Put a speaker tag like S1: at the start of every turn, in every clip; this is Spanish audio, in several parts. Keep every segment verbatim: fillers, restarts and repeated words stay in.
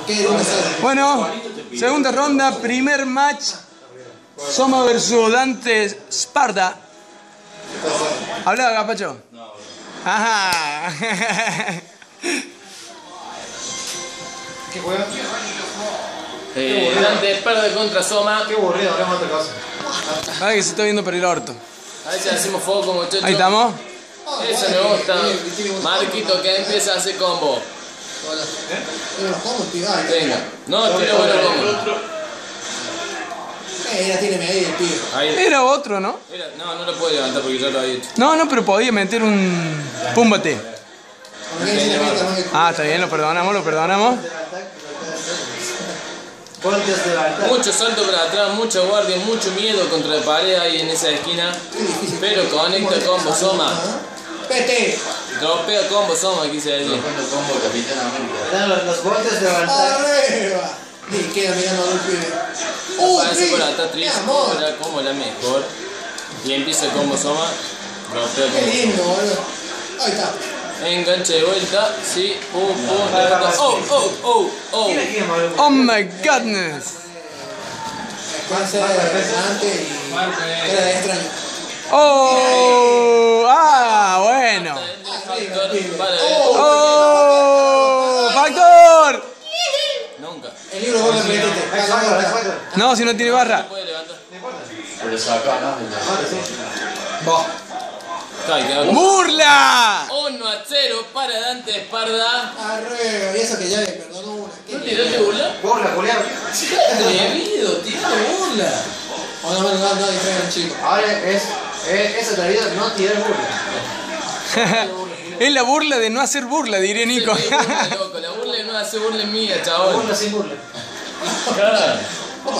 S1: Bueno, segunda ronda, primer match. Soma versus Dante Sparda. ¿Habla, Gapacho? No. Ajá.
S2: ¿Qué juega?
S3: Eh, Dante Sparda contra Soma.
S2: Qué aburrido, hablemos de otra cosa.
S1: Vale que se está viendo por el orto.
S3: A ver si hacemos foco, muchachos.
S1: Ahí estamos.
S3: Eso me gusta. Marquito que empieza a hacer combo. Venga. No, tiene buenos combos.
S4: Eh, ya tiene ahí el pibe.
S1: Era otro, ¿no?
S3: Era, no, no lo puede levantar porque ya lo había hecho.
S1: No, no, pero podía meter un púmbate. Ah, está bien, lo perdonamos, lo perdonamos.
S3: Mucho salto para atrás, mucha guardia, mucho miedo contra la pared ahí en esa esquina. Pero conecta combo Soma.
S4: Pete.
S3: Dropea combo Soma, quise decir.
S2: Los golpes de levantar.
S4: Arriba. Y queda mirando al pibe.
S3: Aparece por atrás Tris, era como la mejor. Y empieza combo Soma. Dropea
S4: Qué
S3: combo.
S4: lindo, boludo. Ahí está.
S3: Enganche de vuelta, sí, pum, pum, levanta. Oh, oh, oh, oh.
S1: Oh my godness.
S4: Pasa adelante y queda extraño.
S1: Oh, ah, bueno. Oh, factor.
S3: Nunca.
S4: El libro vos lo metiste.
S1: No, si no tiene barra.
S3: No puede levantar.
S2: Pero saca, ¿no?
S1: ¡Burla!
S3: uno a cero para Dante Sparda.
S4: Arriba. Y eso que ya le perdonó una.
S3: ¿No tiraste burla?
S2: Burla, Julián.
S3: Atrevido, tiraste burla.
S4: O no, no, no, no distraigan al chico.
S2: Ahora es, es, es atrevido no tirar burla.
S1: Es la burla de no hacer burla, diría Nico.
S3: Sí, burla, loco. La burla no hace burla es mía, chabón.
S2: Burla sin burla.
S3: Claro.
S4: Opa.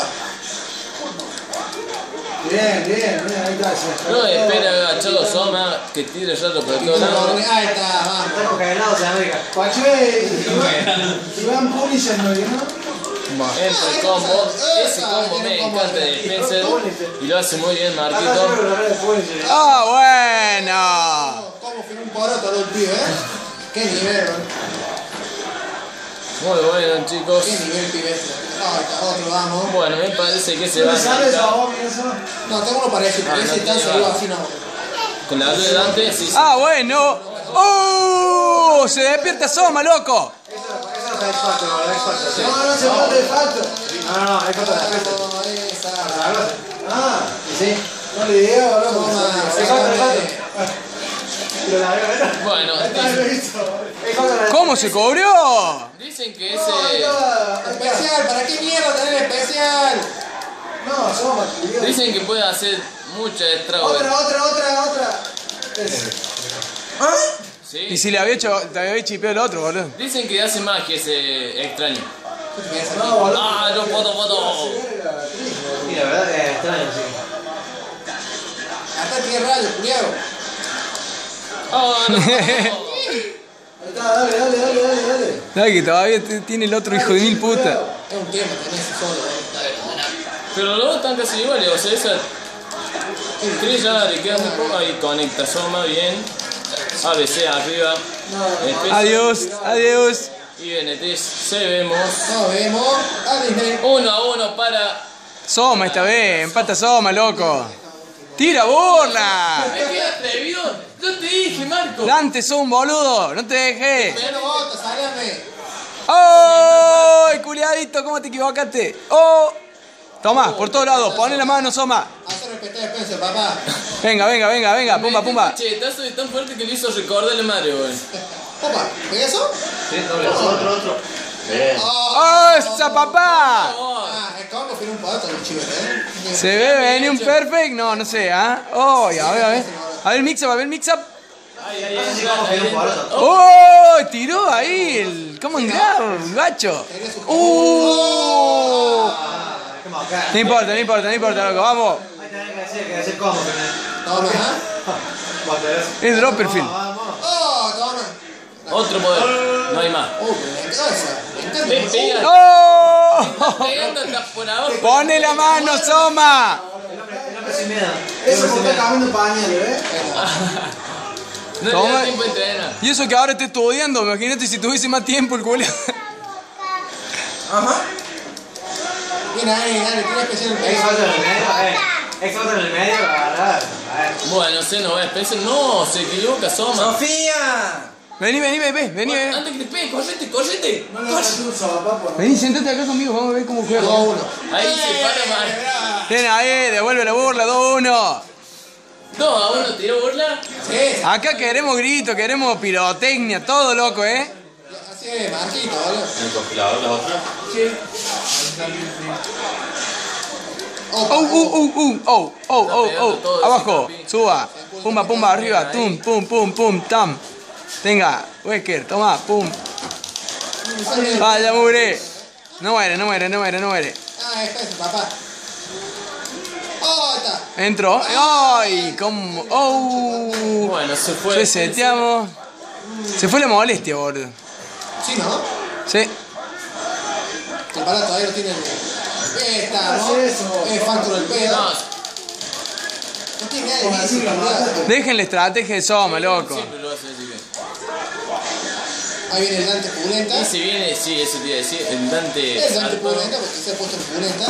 S2: Bien, bien, bien, ahí está.
S3: No espera agachado Soma que tire el rato por todos lados.
S4: Ahí está, vamos.
S2: Estamos cagados en América.
S4: Pachué, Iván Punisher, ¿no?
S3: Entra el combo. Ese combo me encanta de Spencer. Y lo hace muy bien Marquito.
S1: ¡Ah, bueno!
S4: ¿Cómo fue un poroto el pibe, eh? Qué nivel,
S3: Muy bueno, chicos.
S4: qué nivel pibe este. Ahí está, otro, vamos.
S3: Bueno, me parece que se va a
S2: ¿Sabes
S3: acercar.
S2: a vos, eso?
S4: No, tengo uno parecido, pero
S3: Ah,
S4: ese
S3: no
S4: tan
S3: tiene
S4: salió
S3: barra.
S4: así, no.
S3: Con la ayuda de Dante, sí, sí.
S1: ¡Ah, bueno! ¡Oh! ¡Se despierta Soma, loco!
S2: Eso no es X Factor, no es X Factor. Sí.
S4: No, no se falta de falta.
S2: No, no, no, X Factor de la fiesta.
S4: No, esa.
S2: Ah, sí.
S4: No le digo, boludo.
S2: X Factor, X Factor. Lo la veo, ¿verdad?
S3: Bueno,
S1: ¿Cómo se cobró?
S3: dicen que ese.
S4: Especial, ¿para qué mierda tener especial?
S2: No, somos.
S3: Dicen que puede hacer mucha estrago.
S4: Otra, otra, otra, otra.
S3: Sí.
S1: Y si le había hecho, te había chipeado el otro, boludo.
S3: Dicen que hace magia ese extraño.
S2: No, boludo.
S3: Ah, no puedo, puedo.
S2: Y la verdad que es extraño, sí.
S4: Acá tiene radio, culiao.
S3: Oh, no puedo.
S2: Ahí está, dale, dale, dale, dale, dale.
S1: Dale, que todavía tiene el otro hijo de mil puta.
S4: Es un tiempo, tenés solo.
S3: Pero los dos están casi iguales, o sea, esa. Chris ya le queda muy poco ahí, conecta Soma bien. A B C arriba. Spencer
S1: Adiós, adiós.
S3: Y B N T se vemos.
S4: Nos vemos. A Disney.
S3: Uno a uno para.
S1: Soma esta vez, empata Soma, loco. ¡Tira burla!
S3: ¡Me quedé atrevido! Yo te dije, Marco.
S1: Dante, sos un boludo, no te dejes.
S4: Ya no voto, salame.
S1: ¡Oh! Culiadito, ¿cómo te equivocaste? ¡Oh! Tomá, por todos lados, poné la mano, Soma.
S4: Hace respetar a Spencer, papá.
S1: Venga, venga, venga, venga, pumba, pumba.
S3: Chetazo de tan fuerte que le hizo recordar la madre, weón.
S4: Opa, ¿ves eso?
S2: Sí, doble. Otro, otro. Bien.
S1: ¡Oh, esa papá!
S4: Ah, es que vamos a un poroto los chivos, eh.
S1: ¿Se ve venir un perfect? No, no sé, ¿ah? Oh, ya, a ver, a ver. A ver el mix up, a ver el mix up.
S3: Ahí, ahí,
S2: No sé si
S3: entra,
S2: vamos a
S3: ahí
S2: ir un
S3: entra.
S2: poroto.
S1: ¡Oh! Tiró ahí el... ¿Cómo entrar, gacho? ¡Uh!
S2: Como acá.
S1: No importa, no importa, no importa, loco, vamos.
S2: Ahí tenés que decir que hacer cómo.
S4: Toma, ¿ah?
S1: Es Dropperfield.
S2: Vamos.
S4: Oh, toma.
S3: Otro poder, no hay más.
S4: Uh, me encanta esa. Me encanta.
S3: Le pega,
S1: ¡Oh!
S3: pegando hasta por abajo.
S1: ¡Pone la mano, Soma!
S2: El hombre, el hombre sin miedo.
S4: Eso porque está cambiando pañales, ¿ves?
S3: No le
S1: Toma.
S3: da tiempo de entrenar.
S1: Y eso que ahora estoy estudiando, imagínate si tuviese más tiempo el culo.
S4: Ajá. Bien ahí, dale, tiene especial el
S2: Ex
S4: peso.
S2: otro en el medio, eh. Ex otro en el medio, lo agarrar. A ver.
S3: Bueno, se no va a especie. No, se equivoca, Soma.
S2: ¡Sofía!
S1: Vení, vení, bebé, vení,
S3: Bueno,
S1: vení.
S3: antes que te pegue, correte, correte.
S1: Vení, sentate acá conmigo, vamos a ver cómo juega.
S4: dos uno.
S3: Ahí se para mal.
S1: Ven ahí, devuelve la burla, dos uno.
S3: dos a uno, tiró burla.
S4: Sí,
S1: Acá queremos gritos, queremos pirotecnia, todo loco, ¿eh?
S4: así es, Marquito, boludo.
S3: El congelador, la otra.
S1: Oh, uh, uh, uh, oh, oh, oh, oh. Abajo, suba. Pumba, pumba, arriba. Tum, pum, pum, pum, tam. Tenga, Wesker, toma, pum. Vaya, mugre. No muere, no muere, no muere, no muere.
S4: Ah, es peso, papá. Oh, está.
S1: Entró. ¡Ay! ¿Cómo? ¡Oh!
S3: Bueno, se fue.
S1: Reseteamos. Se fue la molestia, boludo.
S4: Sí, ¿no?
S1: Sí.
S4: El pará todavía no tiene el... Esta, ¿no? Es factor el pedo.
S3: No,
S4: No tiene nada de bici, boludo.
S1: Dejen la estrategia de Soma, loco.
S3: siempre lo hace así que.
S4: Ahí viene el Dante Pulenta.
S3: Y se viene, sí, eso te iba a decir, el Dante.
S4: Es Dante
S3: alto.
S4: Pulenta porque se ha puesto en Pulenta.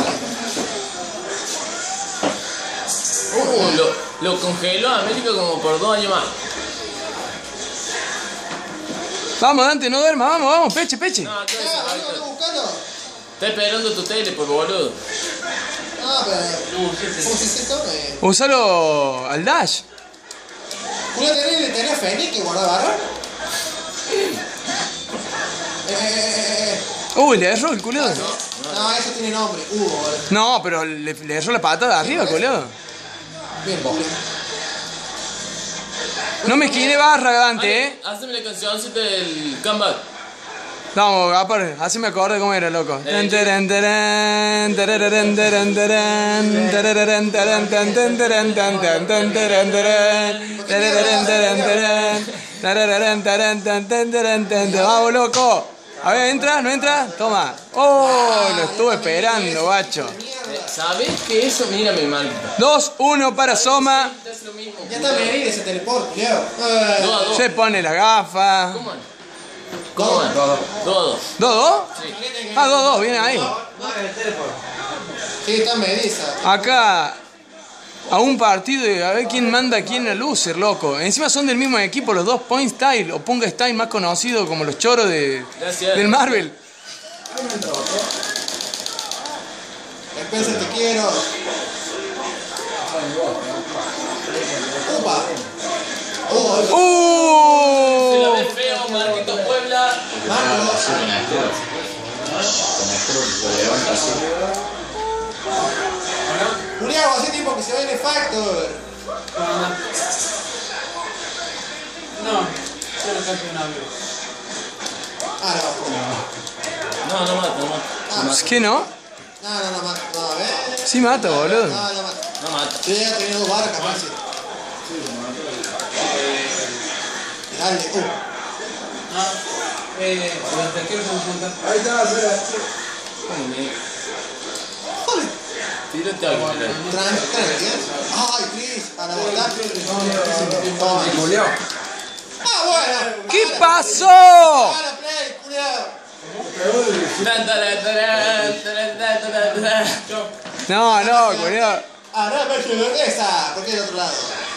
S3: Uh, lo, lo congeló a América como por dos años más.
S1: Vamos, Dante, no duerma, vamos, vamos, peche, peche.
S3: No, todo
S4: Ah,
S3: eso,
S4: boludo,
S3: Marito.
S4: estoy buscando.
S3: Está esperando tu tele, por boludo.
S4: Ah, pero... ¿Cómo se dice esto? Eh,
S1: Usalo al dash.
S4: Julio, ¿tenés, tenés Fénix que guarda barra? Eh, eh, eh, eh, eh.
S1: Uy, le erró el culiado.
S4: No, eso tiene nombre. Hugo, boludo.
S1: No, pero le, le erró la pata de arriba, culiado.
S4: Bien, Julio.
S1: No me esquine barra, Dante, eh.
S3: Hazme la cancioncita del comeback.
S1: Vamos, Gapar, así me acordé cómo era, loco. Tan, taran, taran, tarararán, taran, taran, tarararán, taran, tan, tan, taran, tan, tan, tan, taran, taran, tarararán, taran, taran, tarararán, taran, tan, tan, taran, tan, tan. Vamos, loco. A ver, ¿entra? ¿No entra? Toma. Oh, lo estuve esperando, guacho.
S3: ¿Sabes qué eso? Mira mi Marito.
S1: dos uno para Soma.
S3: Es lo mismo.
S4: Ya está venir ese teleporte, Leo.
S3: Dos a dos.
S1: Se pone la gafa.
S3: ¿Cómo van? ¿Cómo van? Dos a dos.
S1: ¿dos dos?
S3: Sí.
S1: Ah, dos dos, viene ahí.
S4: Sí, está en Mediza.
S1: Acá a un partido y a ver quién manda a quién a loser, loco. Encima son del mismo equipo, los dos Point Style o Punga Style, más conocidos como los choros de,
S3: Gracias.
S1: del Marvel.
S4: Spencer, te quiero. Upa. Oh,
S3: Se la
S1: ¡Uh!
S3: ve feo, Marquito Puebla.
S4: Marcos. Julián, hace tiempo que se va en el Factor.
S5: No, solo casi un avión.
S4: Ah, no.
S3: No, no mata, no mata.
S4: Ah,
S1: ¿Es que no?
S4: no, no, no, mata. No, a ver.
S1: Sí mata, boludo.
S4: No, no mata.
S3: No mata.
S4: Yo ya tenía dos barras, capaz. Sí. Dale, uh.
S5: No, eh, los terqueros se juntan.
S4: Ahí está, espera.
S3: Tírate algo, mira.
S4: Tranqui, tranqui. ¿eh? Ay, Chris, a la verdad. Toma. Ah, bueno.
S1: ¿Qué
S4: Para,
S1: pasó?
S4: para, play, culiao.
S3: Tan, taran, taran, taran, taran, taran, taran.
S1: No, no, culiado.
S4: Ah, no, pero esa. ¿Por qué del otro lado?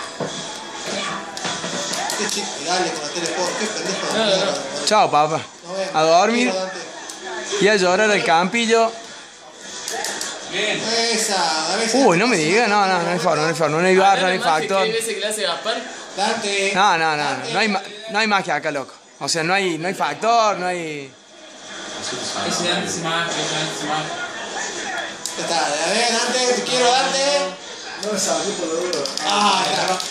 S4: Qué chico, dale con la teleport. Qué pendejo de
S3: No, no,
S4: mierda.
S3: no.
S1: Chao, papá.
S4: Nos vemos.
S1: A dormir
S4: Dante.
S1: y a llorar al campillo.
S5: Bien.
S4: Esa, a ver si-
S1: Uy, no me digas, no, no, no hay forma, no hay forma, no hay barra, no hay
S3: Además,
S1: factor.
S3: ¿qué veces que le hace Gaspar?
S4: Dante.
S1: No, no, no, no, no hay, ma- no hay magia acá, loco. O sea, no hay, no hay factor, no hay...
S5: Ese antes se más, ese antes se más.
S4: Ya está, a ver, Dante, te quiero, Dante. No me salió por lo duro. Ah,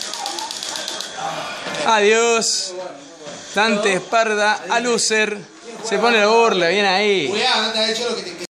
S4: ya.
S1: Adiós. Dante Esparda a loser. Se pone la burla, bien ahí.
S4: Cuidado, no te ha hecho lo que te